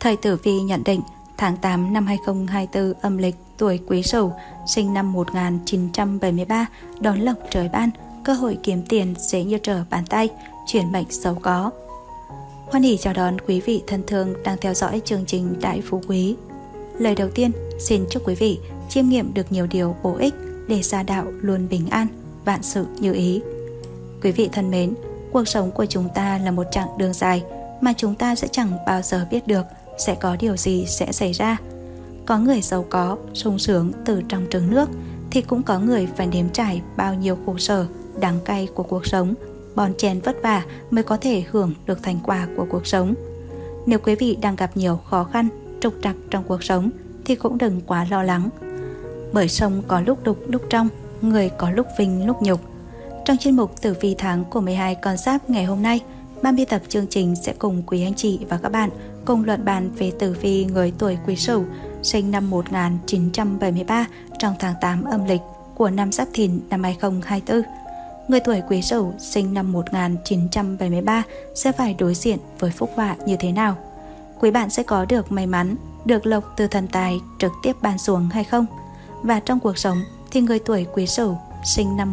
Thời tử vi nhận định tháng 8 năm 2024 âm lịch, tuổi Quý Sửu, sinh năm 1973, đón lộc trời ban, cơ hội kiếm tiền dễ như trở bàn tay, chuyển mệnh giàu có. Hoan hỉ chào đón quý vị thân thương đang theo dõi chương trình Đại Phú Quý. Lời đầu tiên, xin chúc quý vị chiêm nghiệm được nhiều điều bổ ích để gia đạo luôn bình an, vạn sự như ý. Quý vị thân mến, cuộc sống của chúng ta là một chặng đường dài mà chúng ta sẽ chẳng bao giờ biết được sẽ có điều gì sẽ xảy ra. Có người giàu có, sung sướng từ trong trứng nước, thì cũng có người phải nếm trải bao nhiêu khổ sở, đắng cay của cuộc sống, bon chen vất vả mới có thể hưởng được thành quả của cuộc sống. Nếu quý vị đang gặp nhiều khó khăn, trục trặc trong cuộc sống thì cũng đừng quá lo lắng. Bởi sông có lúc đục lúc trong, người có lúc vinh lúc nhục. Trong chuyên mục tử vi tháng của 12 con giáp ngày hôm nay, ban biên tập chương trình sẽ cùng quý anh chị và các bạn cùng luận bàn về tử vi người tuổi Quý Sửu, sinh năm 1973 trong tháng 8 âm lịch của năm Giáp Thìn năm 2024. Người tuổi Quý Sửu sinh năm 1973 sẽ phải đối diện với phúc họa như thế nào? Quý bạn sẽ có được may mắn, được lộc từ thần tài trực tiếp ban xuống hay không? Và trong cuộc sống thì người tuổi Quý Sửu sinh năm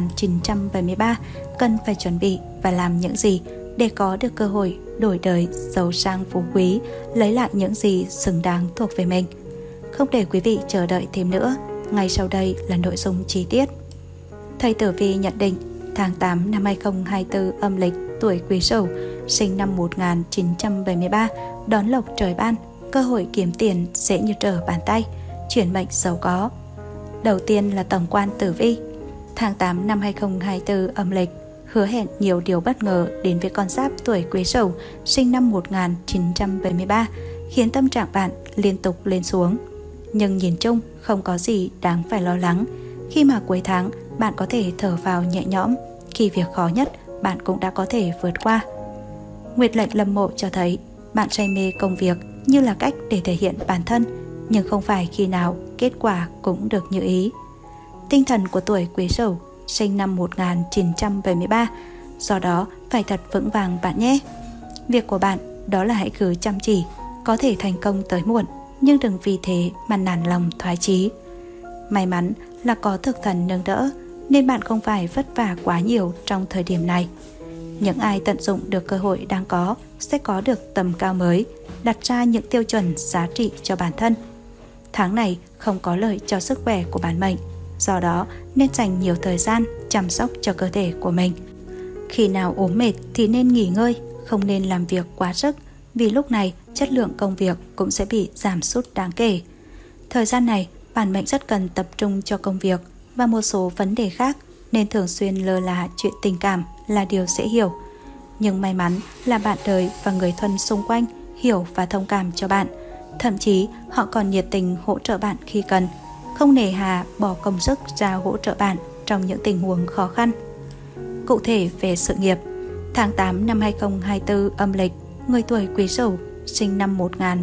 1973 cần phải chuẩn bị và làm những gì để có được cơ hội đổi đời giàu sang phú quý, lấy lại những gì xứng đáng thuộc về mình. Không để quý vị chờ đợi thêm nữa, ngay sau đây là nội dung chi tiết. Thầy tử vi nhận định tháng 8 năm 2024 âm lịch, tuổi Quý Sửu, sinh năm 1973, đón lộc trời ban, cơ hội kiếm tiền dễ như trở bàn tay, chuyển mệnh giàu có. Đầu tiên là tổng quan tử vi. Tháng 8 năm 2024 âm lịch hứa hẹn nhiều điều bất ngờ đến với con giáp tuổi Quý Sửu sinh năm 1973, khiến tâm trạng bạn liên tục lên xuống. Nhưng nhìn chung không có gì đáng phải lo lắng, khi mà cuối tháng bạn có thể thở phào nhẹ nhõm, khi việc khó nhất bạn cũng đã có thể vượt qua. Nguyệt lệnh Lâm Mộ cho thấy bạn say mê công việc như là cách để thể hiện bản thân, nhưng không phải khi nào kết quả cũng được như ý. Tinh thần của tuổi Quý Sửu sinh năm 1973, do đó phải thật vững vàng bạn nhé. Việc của bạn đó là hãy cứ chăm chỉ, có thể thành công tới muộn, nhưng đừng vì thế mà nản lòng thoái chí. May mắn là có thực thần nâng đỡ, nên bạn không phải vất vả quá nhiều trong thời điểm này. Những ai tận dụng được cơ hội đang có sẽ có được tầm cao mới, đặt ra những tiêu chuẩn giá trị cho bản thân. Tháng này không có lợi cho sức khỏe của bản mệnh, do đó nên dành nhiều thời gian chăm sóc cho cơ thể của mình. Khi nào ốm mệt thì nên nghỉ ngơi, không nên làm việc quá sức, vì lúc này chất lượng công việc cũng sẽ bị giảm sút đáng kể. Thời gian này bản mệnh rất cần tập trung cho công việc và một số vấn đề khác, nên thường xuyên lơ là chuyện tình cảm là điều dễ hiểu. Nhưng may mắn là bạn đời và người thân xung quanh hiểu và thông cảm cho bạn, thậm chí họ còn nhiệt tình hỗ trợ bạn khi cần, không nề hà bỏ công sức ra hỗ trợ bạn trong những tình huống khó khăn. Cụ thể về sự nghiệp, tháng 8 năm 2024 âm lịch, người tuổi Quý Sửu sinh năm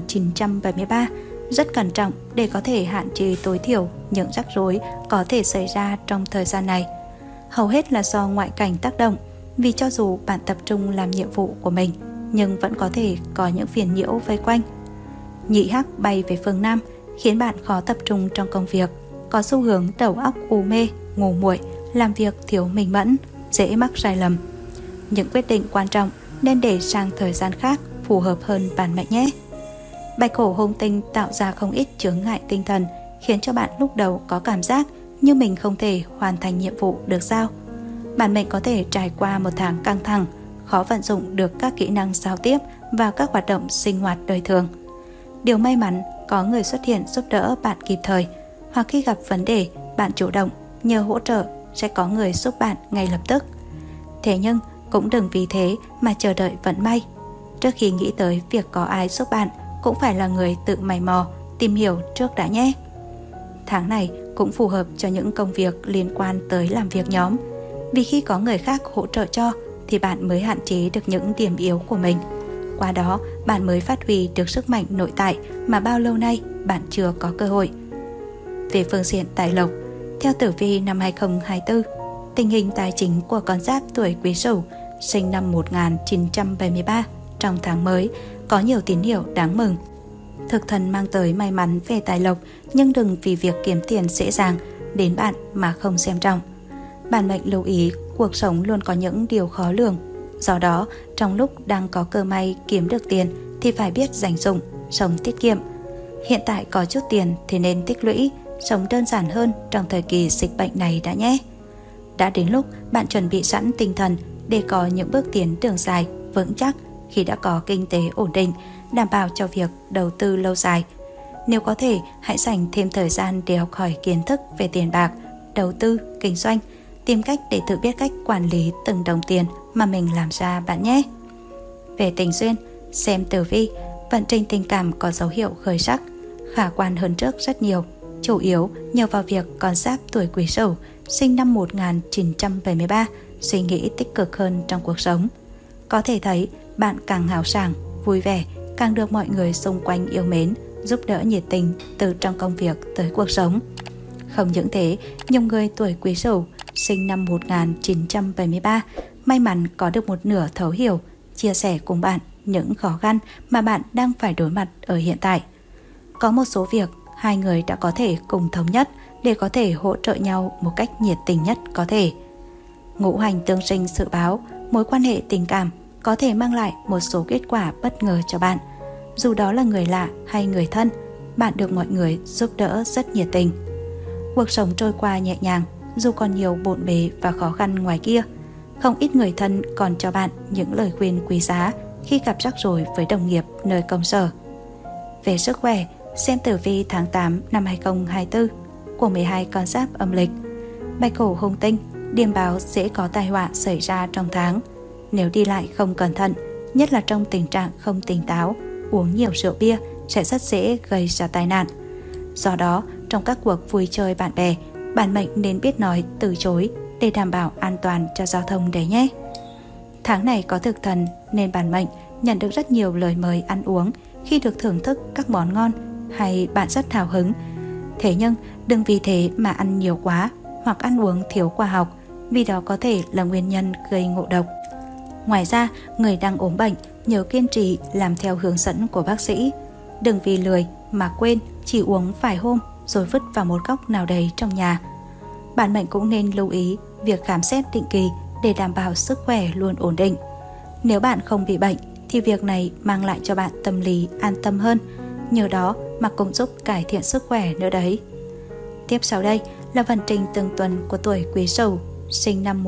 1973 rất cẩn trọng để có thể hạn chế tối thiểu những rắc rối có thể xảy ra trong thời gian này. Hầu hết là do ngoại cảnh tác động, vì cho dù bạn tập trung làm nhiệm vụ của mình nhưng vẫn có thể có những phiền nhiễu vây quanh. Nhị hắc bay về phương Nam khiến bạn khó tập trung trong công việc, có xu hướng đầu óc u mê, ngủ muội, làm việc thiếu minh mẫn, dễ mắc sai lầm. Những quyết định quan trọng nên để sang thời gian khác phù hợp hơn bản mệnh nhé. Bạch hổ hung tinh tạo ra không ít chướng ngại tinh thần, khiến cho bạn lúc đầu có cảm giác như mình không thể hoàn thành nhiệm vụ được giao. Bản mệnh có thể trải qua một tháng căng thẳng, khó vận dụng được các kỹ năng giao tiếp và các hoạt động sinh hoạt đời thường. Điều may mắn, có người xuất hiện giúp đỡ bạn kịp thời, hoặc khi gặp vấn đề, bạn chủ động nhờ hỗ trợ sẽ có người giúp bạn ngay lập tức. Thế nhưng cũng đừng vì thế mà chờ đợi vận may. Trước khi nghĩ tới việc có ai giúp bạn, cũng phải là người tự mày mò, tìm hiểu trước đã nhé. Tháng này cũng phù hợp cho những công việc liên quan tới làm việc nhóm, vì khi có người khác hỗ trợ cho thì bạn mới hạn chế được những điểm yếu của mình. Qua đó bạn mới phát huy được sức mạnh nội tại mà bao lâu nay bạn chưa có cơ hội. Về phương diện tài lộc, theo tử vi năm 2024, tình hình tài chính của con giáp tuổi Quý Sửu sinh năm 1973 trong tháng mới có nhiều tín hiệu đáng mừng. Thực thần mang tới may mắn về tài lộc, nhưng đừng vì việc kiếm tiền dễ dàng đến bạn mà không xem trọng. Bản mệnh lưu ý, cuộc sống luôn có những điều khó lường. Do đó, trong lúc đang có cơ may kiếm được tiền thì phải biết dành dụm, sống tiết kiệm. Hiện tại có chút tiền thì nên tích lũy, sống đơn giản hơn trong thời kỳ dịch bệnh này đã nhé. Đã đến lúc bạn chuẩn bị sẵn tinh thần để có những bước tiến đường dài, vững chắc khi đã có kinh tế ổn định, đảm bảo cho việc đầu tư lâu dài. Nếu có thể, hãy dành thêm thời gian để học hỏi kiến thức về tiền bạc, đầu tư, kinh doanh, tìm cách để tự biết cách quản lý từng đồng tiền mà mình làm ra bạn nhé. Về tình duyên, xem tử vi, vận trình tình cảm có dấu hiệu khởi sắc, khả quan hơn trước rất nhiều, chủ yếu nhờ vào việc con giáp tuổi Quý Sửu, sinh năm 1973, suy nghĩ tích cực hơn trong cuộc sống. Có thể thấy bạn càng hào sảng, vui vẻ, càng được mọi người xung quanh yêu mến, giúp đỡ nhiệt tình từ trong công việc tới cuộc sống. Không những thế, nhiều người tuổi Quý Sửu, sinh năm 1973, may mắn có được một nửa thấu hiểu, chia sẻ cùng bạn những khó khăn mà bạn đang phải đối mặt ở hiện tại. Có một số việc hai người đã có thể cùng thống nhất để có thể hỗ trợ nhau một cách nhiệt tình nhất có thể. Ngũ hành tương sinh dự báo, mối quan hệ tình cảm có thể mang lại một số kết quả bất ngờ cho bạn. Dù đó là người lạ hay người thân, bạn được mọi người giúp đỡ rất nhiệt tình. Cuộc sống trôi qua nhẹ nhàng, dù còn nhiều bộn bề và khó khăn ngoài kia. Không ít người thân còn cho bạn những lời khuyên quý giá khi gặp rắc rối với đồng nghiệp nơi công sở. Về sức khỏe, xem tử vi tháng 8 năm 2024 của 12 con giáp âm lịch. Bạch hổ hung tinh, điềm báo dễ có tai họa xảy ra trong tháng. Nếu đi lại không cẩn thận, nhất là trong tình trạng không tỉnh táo, uống nhiều rượu bia sẽ rất dễ gây ra tai nạn. Do đó, trong các cuộc vui chơi bạn bè, bản mệnh nên biết nói từ chối để đảm bảo an toàn cho giao thông đấy nhé. Tháng này có thực thần nên bản mệnh nhận được rất nhiều lời mời ăn uống khi được thưởng thức các món ngon hay bạn rất hào hứng. Thế nhưng đừng vì thế mà ăn nhiều quá hoặc ăn uống thiếu khoa học, vì đó có thể là nguyên nhân gây ngộ độc. Ngoài ra, người đang ốm bệnh nhớ kiên trì làm theo hướng dẫn của bác sĩ. Đừng vì lười mà quên chỉ uống vài hôm rồi vứt vào một góc nào đấy trong nhà. Bản mệnh cũng nên lưu ý việc khám xét định kỳ để đảm bảo sức khỏe luôn ổn định. Nếu bạn không bị bệnh thì việc này mang lại cho bạn tâm lý an tâm hơn, nhờ đó mà cũng giúp cải thiện sức khỏe nữa đấy. Tiếp sau đây là vận trình từng tuần của tuổi Quý Sửu, sinh năm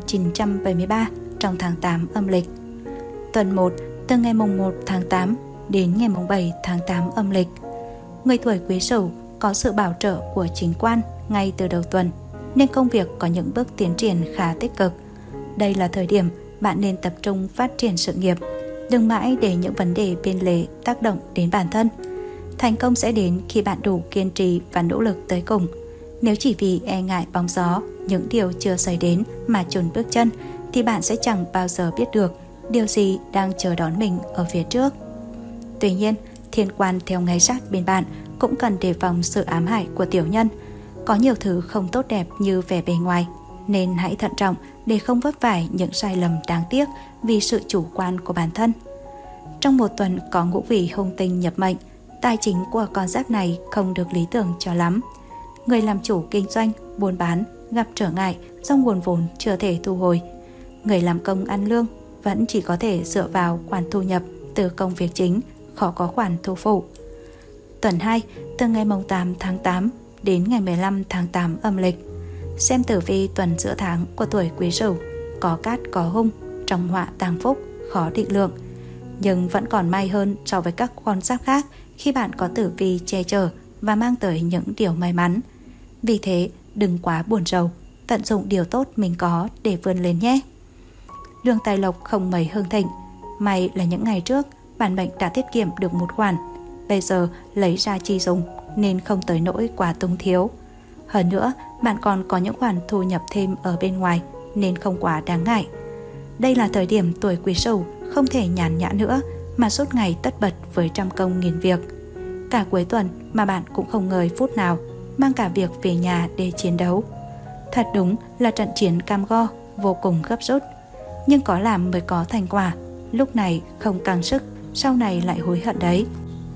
1973 trong tháng 8 âm lịch. Tuần 1 từ ngày mùng 1 tháng 8 đến ngày mùng 7 tháng 8 âm lịch. Người tuổi Quý Sửu có sự bảo trợ của chính quan ngay từ đầu tuần, nên công việc có những bước tiến triển khá tích cực. Đây là thời điểm bạn nên tập trung phát triển sự nghiệp, đừng mãi để những vấn đề bên lề tác động đến bản thân. Thành công sẽ đến khi bạn đủ kiên trì và nỗ lực tới cùng. Nếu chỉ vì e ngại bóng gió, những điều chưa xảy đến mà chùn bước chân, thì bạn sẽ chẳng bao giờ biết được điều gì đang chờ đón mình ở phía trước. Tuy nhiên, thiên quan theo ngay sát bên bạn cũng cần đề phòng sự ám hại của tiểu nhân. Có nhiều thứ không tốt đẹp như vẻ bề ngoài, nên hãy thận trọng để không vấp phải những sai lầm đáng tiếc vì sự chủ quan của bản thân. Trong một tuần có ngũ vị hung tinh nhập mệnh, tài chính của con giáp này không được lý tưởng cho lắm. Người làm chủ kinh doanh, buôn bán gặp trở ngại do nguồn vốn chưa thể thu hồi. Người làm công ăn lương vẫn chỉ có thể dựa vào khoản thu nhập từ công việc chính, khó có khoản thu phụ. Tuần 2 từ ngày 8 tháng 8 đến ngày 15 tháng 8 âm lịch. Xem tử vi tuần giữa tháng của tuổi Quý Sửu, có cát có hung, trong họa tàng phúc, khó định lượng. Nhưng vẫn còn may hơn so với các con giáp khác khi bạn có tử vi che chở và mang tới những điều may mắn. Vì thế, đừng quá buồn rầu, tận dụng điều tốt mình có để vươn lên nhé. Đường tài lộc không mấy hưng thịnh. May là những ngày trước, bản mệnh đã tiết kiệm được một khoản, bây giờ lấy ra chi dùng nên không tới nỗi quá túng thiếu. Hơn nữa, bạn còn có những khoản thu nhập thêm ở bên ngoài nên không quá đáng ngại. Đây là thời điểm tuổi Quý Sửu không thể nhàn nhã nữa mà suốt ngày tất bật với trăm công nghìn việc. Cả cuối tuần mà bạn cũng không ngơi phút nào, mang cả việc về nhà để chiến đấu. Thật đúng là trận chiến cam go, vô cùng gấp rút. Nhưng có làm mới có thành quả, lúc này không căng sức, sau này lại hối hận đấy.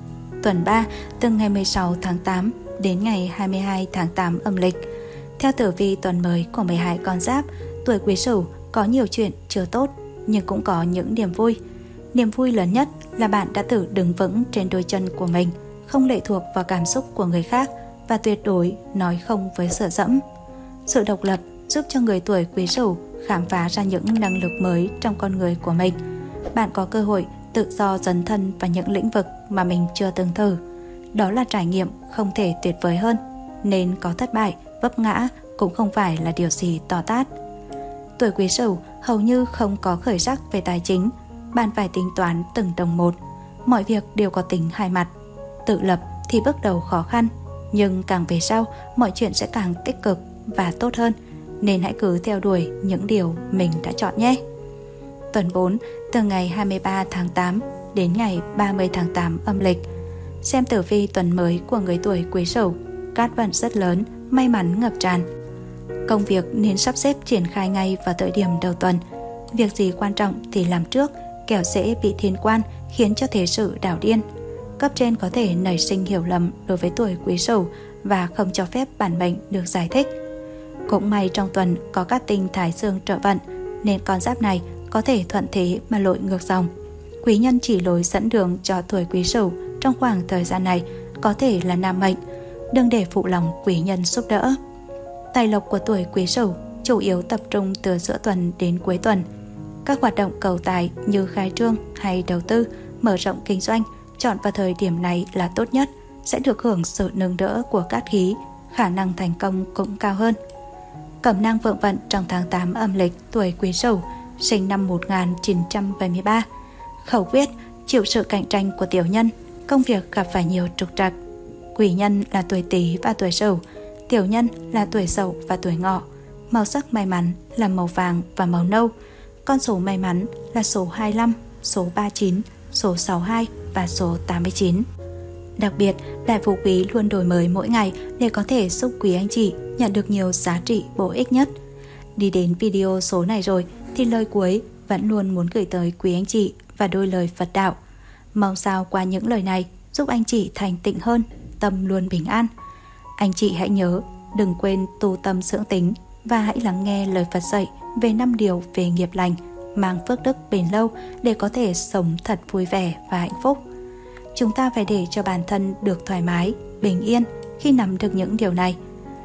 tuần 3 từ ngày 16 tháng 8 đến ngày 22 tháng 8 âm lịch. Theo tử vi tuần mới của 12 con giáp, tuổi Quý Sửu có nhiều chuyện chưa tốt nhưng cũng có những niềm vui. Niềm vui lớn nhất là bạn đã tự đứng vững trên đôi chân của mình, không lệ thuộc vào cảm xúc của người khác và tuyệt đối nói không với dựa dẫm. Sự độc lập giúp cho người tuổi Quý Sửu khám phá ra những năng lực mới trong con người của mình. Bạn có cơ hội tự do dấn thân vào những lĩnh vực mà mình chưa từng thử. Đó là trải nghiệm không thể tuyệt vời hơn, nên có thất bại, vấp ngã cũng không phải là điều gì to tát. Tuổi Quý Sửu hầu như không có khởi sắc về tài chính. Bạn phải tính toán từng đồng một. Mọi việc đều có tính hai mặt. Tự lập thì bước đầu khó khăn, nhưng càng về sau mọi chuyện sẽ càng tích cực và tốt hơn, nên hãy cứ theo đuổi những điều mình đã chọn nhé. Tuần 4 từ ngày 23 tháng 8 đến ngày 30 tháng 8 âm lịch. Xem tử vi tuần mới của người tuổi Quý Sửu. Cát vận rất lớn, may mắn ngập tràn. Công việc nên sắp xếp triển khai ngay vào thời điểm đầu tuần. Việc gì quan trọng thì làm trước, kẻo dễ bị thiên quan khiến cho thế sự đảo điên. Cấp trên có thể nảy sinh hiểu lầm đối với tuổi Quý Sửu và không cho phép bản mệnh được giải thích. Cũng may trong tuần có các tinh thái dương trợ vận, nên con giáp này có thể thuận thế mà lội ngược dòng. Quý nhân chỉ lối dẫn đường cho tuổi Quý Sửu trong khoảng thời gian này có thể là nam mệnh. Đừng để phụ lòng quý nhân giúp đỡ. Tài lộc của tuổi Quý Sửu chủ yếu tập trung từ giữa tuần đến cuối tuần. Các hoạt động cầu tài như khai trương hay đầu tư, mở rộng kinh doanh chọn vào thời điểm này là tốt nhất, sẽ được hưởng sự nâng đỡ của cát khí, khả năng thành công cũng cao hơn. Cẩm nang vượng vận trong tháng 8 âm lịch tuổi Quý Sửu, sinh năm 1973. Khẩu quyết: chịu sự cạnh tranh của tiểu nhân, công việc gặp phải nhiều trục trặc. Quý nhân là tuổi Tý và tuổi Sửu, tiểu nhân là tuổi Dậu và tuổi Ngọ. Màu sắc may mắn là màu vàng và màu nâu. Con số may mắn là số 25, số 39, số 62 và số 89. Đặc biệt, Đại Phú Quý luôn đổi mới mỗi ngày để có thể giúp quý anh chị nhận được nhiều giá trị bổ ích nhất. Đi đến video số này rồi thì lời cuối vẫn luôn muốn gửi tới quý anh chị và đôi lời Phật đạo. Mong sao qua những lời này giúp anh chị thành tịnh hơn, tâm luôn bình an. Anh chị hãy nhớ, đừng quên tu tâm dưỡng tính và hãy lắng nghe lời Phật dạy về 5 điều về nghiệp lành, mang phước đức bền lâu để có thể sống thật vui vẻ và hạnh phúc. Chúng ta phải để cho bản thân được thoải mái, bình yên khi nắm được những điều này.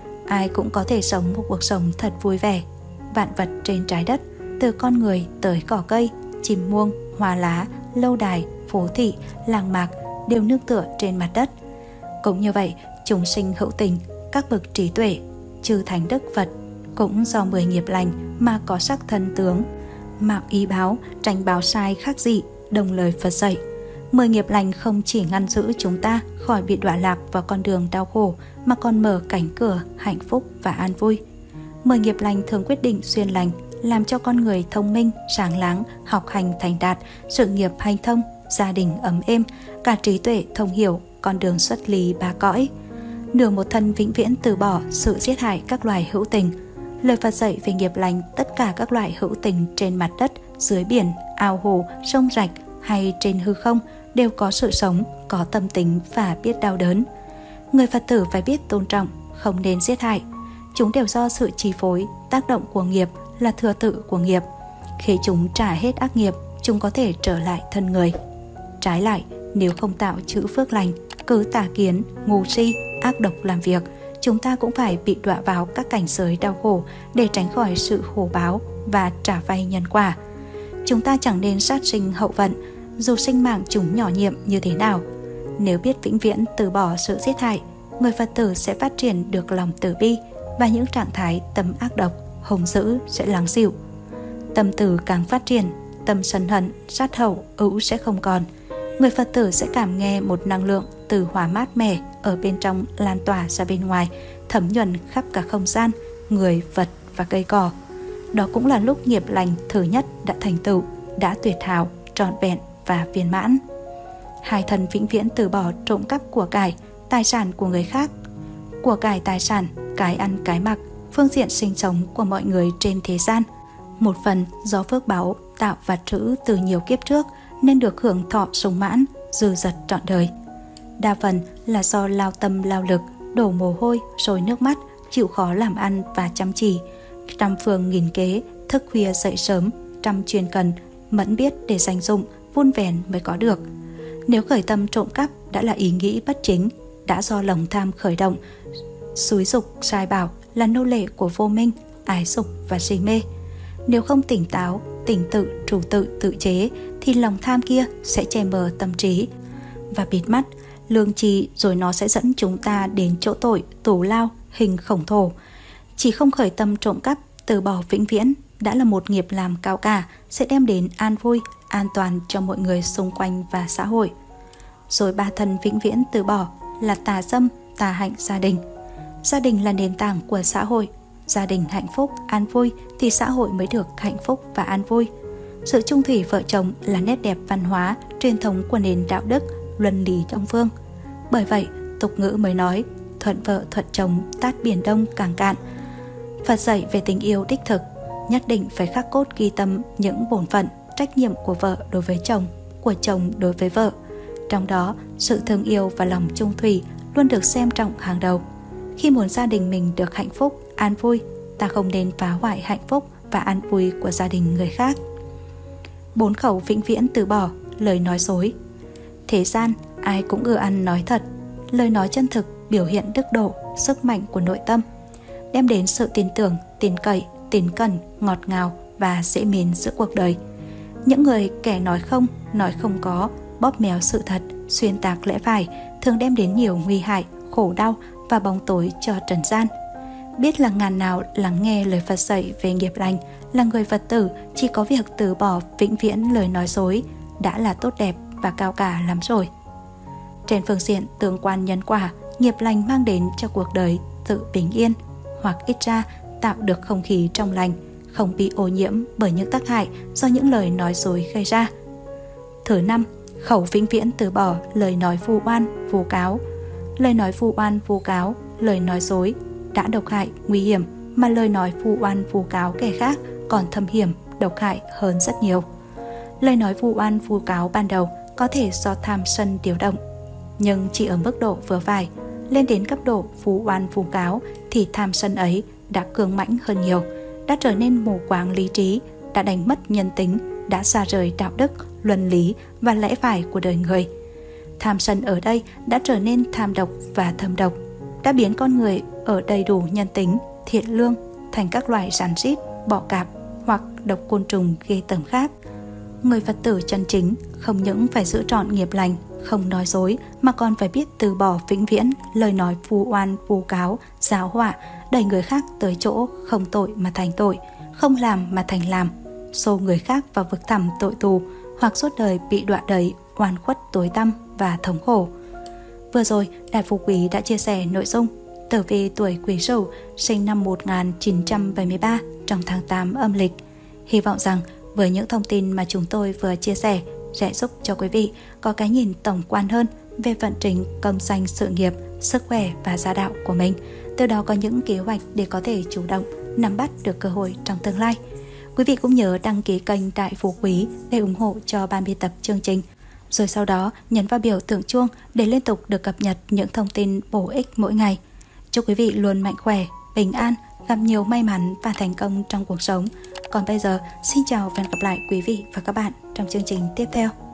Ai cũng có thể sống một cuộc sống thật vui vẻ. Vạn vật trên trái đất, từ con người tới cỏ cây, chim muông, hoa lá, lâu đài, phố thị, làng mạc đều nương tựa trên mặt đất. Cũng như vậy, chúng sinh hữu tình, các bậc trí tuệ, chư thánh đức Phật cũng do 10 nghiệp lành mà có sắc thân tướng. Mạo ý báo, tránh báo sai khác dị, đồng lời Phật dạy. 10 nghiệp lành không chỉ ngăn giữ chúng ta khỏi bị đọa lạc vào con đường đau khổ mà còn mở cánh cửa hạnh phúc và an vui. 10 nghiệp lành thường quyết định duyên lành, làm cho con người thông minh, sáng láng, học hành thành đạt, sự nghiệp hanh thông, gia đình ấm êm, cả trí tuệ thông hiểu, con đường xuất ly ba cõi. Nửa một thân vĩnh viễn từ bỏ sự giết hại các loài hữu tình. Lời Phật dạy về nghiệp lành tất cả các loại hữu tình trên mặt đất, dưới biển, ao hồ, sông rạch hay trên hư không đều có sự sống, có tâm tính và biết đau đớn. Người Phật tử phải biết tôn trọng, không nên giết hại. Chúng đều do sự chi phối, tác động của nghiệp là thừa tự của nghiệp. Khi chúng trả hết ác nghiệp, chúng có thể trở lại thân người. Trái lại, nếu không tạo chữ phước lành, cứ tà kiến, ngu si, ác độc làm việc, chúng ta cũng phải bị đọa vào các cảnh giới đau khổ để tránh khỏi sự khổ báo và trả vay nhân quả. Chúng ta chẳng nên sát sinh hậu vận, dù sinh mạng chúng nhỏ nhiệm như thế nào. Nếu biết vĩnh viễn từ bỏ sự giết hại, người Phật tử sẽ phát triển được lòng từ bi và những trạng thái tâm ác độc, hung dữ sẽ lắng dịu. Tâm từ càng phát triển, tâm sân hận, sát hậu, ưu sẽ không còn. Người Phật tử sẽ cảm nghe một năng lượng từ hóa mát mẻ ở bên trong lan tỏa ra bên ngoài, thấm nhuần khắp cả không gian, người, vật và cây cỏ. Đó cũng là lúc nghiệp lành thứ nhất đã thành tựu, đã tuyệt hảo, trọn vẹn và viên mãn. Hai thân vĩnh viễn từ bỏ trộm cắp của cải, tài sản của người khác. Của cải tài sản, cái ăn cái mặc, phương diện sinh sống của mọi người trên thế gian. Một phần do phước báu tạo vật trữ từ nhiều kiếp trước nên được hưởng thọ sung mãn, dư dật trọn đời. đa phần là do lao tâm lao lực, đổ mồ hôi rồi nước mắt, chịu khó làm ăn và chăm chỉ, trăm phương nghìn kế, thức khuya dậy sớm, trăm chuyên cần, mẫn biết để dành dụng, vun vén mới có được. Nếu khởi tâm trộm cắp đã là ý nghĩ bất chính, đã do lòng tham khởi động, xúi dục sai bảo, là nô lệ của vô minh, ái dục và si mê. Nếu không tỉnh táo, tỉnh tự, chủ tự chế, thì lòng tham kia sẽ che mờ tâm trí và bịt mắt lương tri, rồi nó sẽ dẫn chúng ta đến chỗ tội, tù lao, hình khổng thổ. Chỉ không khởi tâm trộm cắp, từ bỏ vĩnh viễn đã là một nghiệp làm cao cả, sẽ đem đến an vui, an toàn cho mọi người xung quanh và xã hội. Rồi ba thân vĩnh viễn từ bỏ là tà dâm, tà hạnh gia đình. Gia đình là nền tảng của xã hội. Gia đình hạnh phúc, an vui thì xã hội mới được hạnh phúc và an vui. Sự chung thủy vợ chồng là nét đẹp văn hóa, truyền thống của nền đạo đức, luân lý Đông phương. Bởi vậy, tục ngữ mới nói thuận vợ thuận chồng, tát biển đông càng cạn. Phật dạy về tình yêu đích thực, nhất định phải khắc cốt ghi tâm những bổn phận, trách nhiệm của vợ đối với chồng, của chồng đối với vợ. Trong đó, sự thương yêu và lòng chung thủy luôn được xem trọng hàng đầu. Khi muốn gia đình mình được hạnh phúc, an vui, ta không nên phá hoại hạnh phúc và an vui của gia đình người khác. 4 khẩu vĩnh viễn từ bỏ lời nói dối. Thế gian ai cũng ưa ăn nói thật. Lời nói chân thực biểu hiện đức độ, sức mạnh của nội tâm, đem đến sự tin tưởng, tin cậy, tín cẩn, ngọt ngào và dễ mến giữa cuộc đời. Những người kẻ nói không có, bóp méo sự thật, xuyên tạc lẽ phải thường đem đến nhiều nguy hại, khổ đau và bóng tối cho trần gian. Biết là ngàn nào lắng nghe lời Phật dạy về nghiệp lành, là người Phật tử chỉ có việc từ bỏ vĩnh viễn lời nói dối đã là tốt đẹp và cao cả lắm rồi. Trên phương diện tương quan nhân quả, nghiệp lành mang đến cho cuộc đời tự bình yên, hoặc ít ra tạo được không khí trong lành, không bị ô nhiễm bởi những tác hại do những lời nói dối gây ra. Thứ 5, khẩu vĩnh viễn từ bỏ lời nói vu oan, vu cáo. Lời nói vu oan, vu cáo, lời nói dối đã độc hại, nguy hiểm, mà lời nói vu oan, vu cáo kẻ khác còn thâm hiểm, độc hại hơn rất nhiều. Lời nói vu oan, vu cáo ban đầu có thể do tham sân điều động, nhưng chỉ ở mức độ vừa phải. Lên đến cấp độ vu oan, vu cáo thì tham sân ấy đã cường mãnh hơn nhiều, đã trở nên mù quáng lý trí, đã đánh mất nhân tính, đã xa rời đạo đức, luân lý và lẽ phải của đời người. Tham sân ở đây đã trở nên tham độc và thâm độc, đã biến con người ở đầy đủ nhân tính, thiện lương thành các loài rắn rít, bọ cạp hoặc độc côn trùng ghê tởm khác. Người Phật tử chân chính không những phải giữ trọn nghiệp lành, không nói dối, mà còn phải biết từ bỏ vĩnh viễn lời nói vu oan, vu cáo, giáo họa, đẩy người khác tới chỗ không tội mà thành tội, không làm mà thành làm, xô người khác vào vực thẳm tội tù, hoặc suốt đời bị đọa đầy oan khuất tối tăm và thống khổ. Vừa rồi, Đại Phú Quý đã chia sẻ nội dung tử vi tuổi Quý Sửu, sinh năm 1973 trong tháng 8 âm lịch. Hy vọng rằng với những thông tin mà chúng tôi vừa chia sẻ sẽ giúp cho quý vị có cái nhìn tổng quan hơn về vận trình công danh sự nghiệp, sức khỏe và gia đạo của mình, từ đó có những kế hoạch để có thể chủ động nắm bắt được cơ hội trong tương lai. Quý vị cũng nhớ đăng ký kênh Đại Phú Quý để ủng hộ cho ban biên tập chương trình, rồi sau đó nhấn vào biểu tượng chuông để liên tục được cập nhật những thông tin bổ ích mỗi ngày. Chúc quý vị luôn mạnh khỏe, bình an, gặp nhiều may mắn và thành công trong cuộc sống. Còn bây giờ, xin chào và hẹn gặp lại quý vị và các bạn trong chương trình tiếp theo.